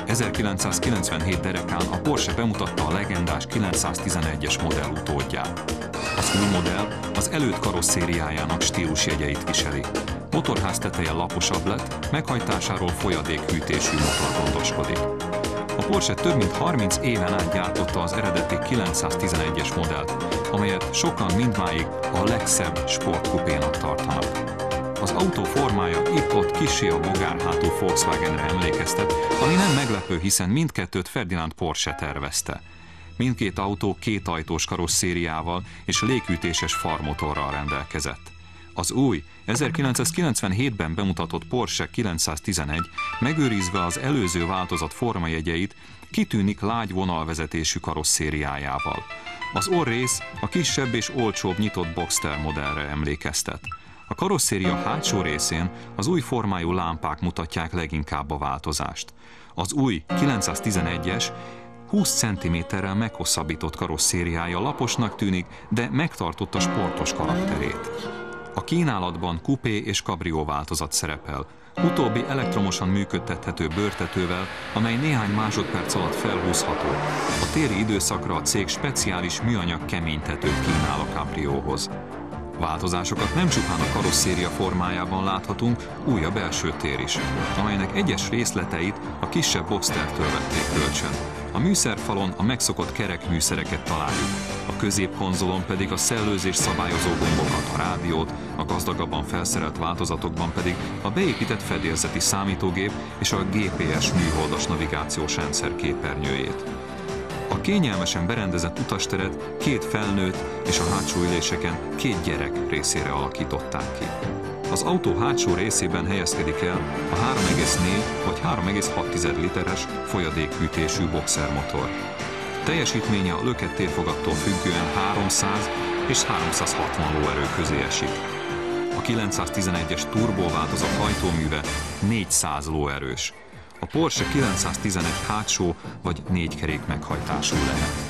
1997 derekán a Porsche bemutatta a legendás 911-es modell utódját. Az új modell az előtt karosszériájának stílusjegyeit viseli. Motorház teteje laposabb lett, meghajtásáról folyadékhűtésű motor gondoskodik. A Porsche több mint 30 éven át gyártotta az eredeti 911-es modellt, amelyet sokan mindmáig a legszebb sportkupénak tartanak. Az autó formája itt-ott kissé a bogárhátú Volkswagenre emlékeztet, ami nem meglepő, hiszen mindkettőt Ferdinand Porsche tervezte. Mindkét autó kétajtós karosszériával és légütéses farmotorral rendelkezett. Az új, 1997-ben bemutatott Porsche 911 megőrizve az előző változat formajegyeit kitűnik lágy vonalvezetésű karosszériájával. Az orrrész a kisebb és olcsóbb nyitott Boxster modellre emlékeztet. A karosszéria hátsó részén az új formájú lámpák mutatják leginkább a változást. Az új 911-es 20 cm-rel meghosszabbított karosszériája laposnak tűnik, de megtartotta sportos karakterét. A kínálatban kupé és kabrió változat szerepel. Utóbbi elektromosan működtethető bőrtetővel, amely néhány másodperc alatt felhúzható. A téli időszakra a cég speciális műanyag keménytetőt kínál a kabrióhoz. Változásokat nem csupán a karosszéria formájában láthatunk, új a belső tér is, amelynek egyes részleteit a kisebb Boxstertől vették kölcsön. A műszerfalon a megszokott kerek műszereket találjuk, a középkonzolon pedig a szellőzés szabályozó gombokat, a rádiót, a gazdagabban felszerelt változatokban pedig a beépített fedélzeti számítógép és a GPS műholdas navigációs rendszer képernyőjét. A kényelmesen berendezett utasteret két felnőtt és a hátsó üléseken két gyerek részére alakították ki. Az autó hátsó részében helyezkedik el a 3,4 vagy 3,6 literes folyadékhűtésű boxermotor. Teljesítménye a lökett térfogattól függően 300 és 360 lóerő közé esik. A 911-es turbóváltozat hajtóműve 400 lóerős. A Porsche 911 hátsó vagy négykerék meghajtású lehet.